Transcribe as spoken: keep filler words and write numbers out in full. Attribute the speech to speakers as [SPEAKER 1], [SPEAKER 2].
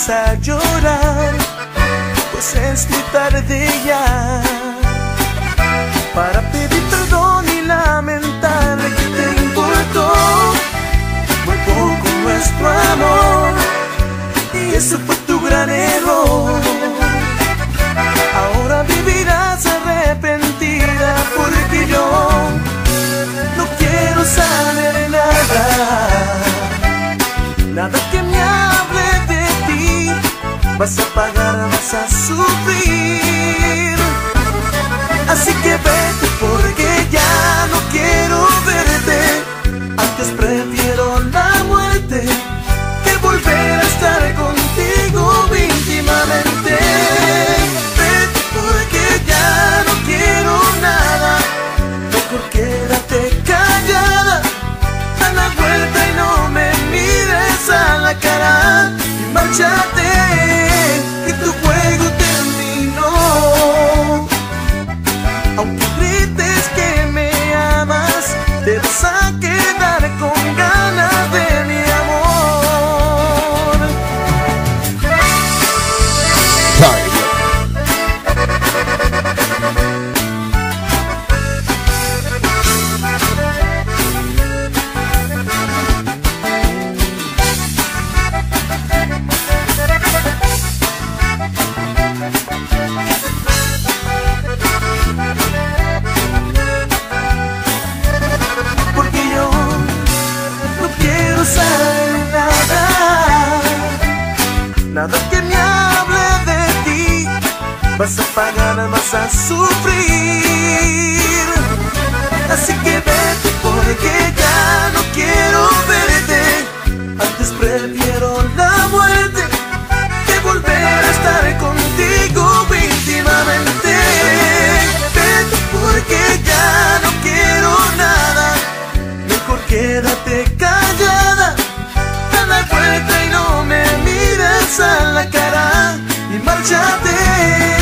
[SPEAKER 1] pongas a llorar, pues es muy tarde ya para pedir perdón y lamentar que te importó muy poco nuestro amor, y ese fue tu gran error. Ahora vivirás arrepentida porque yo no quiero saber nada, nada que me hable de ti. Vas a pagar, vas a sufrir, así que vete porque ya no quiero verte. Antes prefiero la muerte que volver a estar contigo íntimamente. Vete porque ya no quiero nada, mejor quédate callada. Da la vuelta y no me mires a la cara y márchate, que tu juego terminó. Aunque grites que me amas, te vas a quedar con ganas de mi amor. Porque yo no quiero saber nada, nada que me hable de ti. Vas a pagar, vas a sufrir, así que vete porque ya no quiero verte. Antes prefiero la muerte que volver a estar contigo íntimamente. Vete porque ya no quiero nada, mejor quédate callada. Da la vuelta y no me mires a la cara y márchate.